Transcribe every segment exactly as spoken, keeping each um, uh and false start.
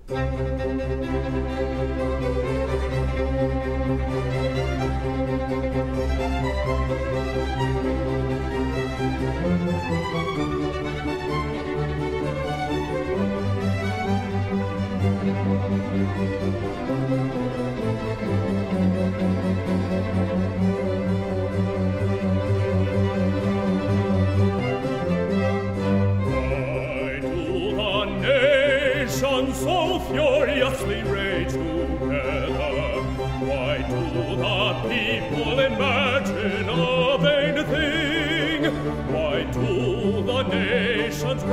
So furiously rage together? Why do the people imagine a vain thing? Why do the nations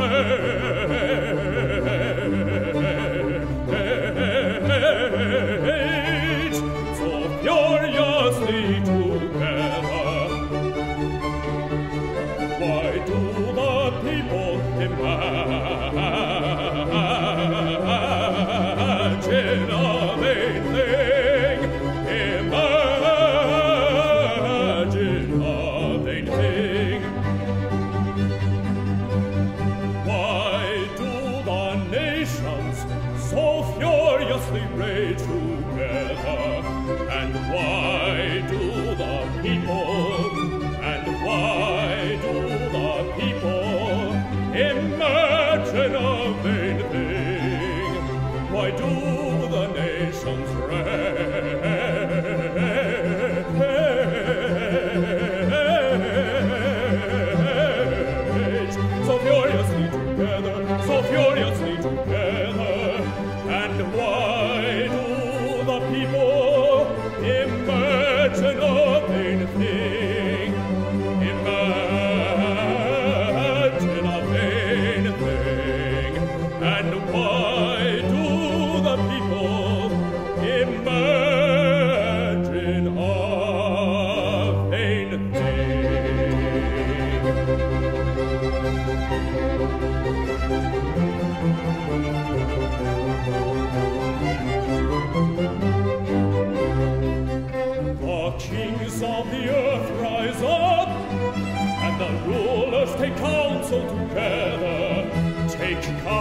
rage so furiously together? Why do the people imagine a vain thing? Imagine a vain thing. Why do the nations so furiously rage together? And why do the people, and why do the people imagine a vain thing? Why do the nations rage so furiously together, so furiously together? And why do the people imagine a vain thing? Imagine a vain thing. And why do the people imagine a vain thing? The kings of the earth rise up, and the rulers take counsel together. Take counsel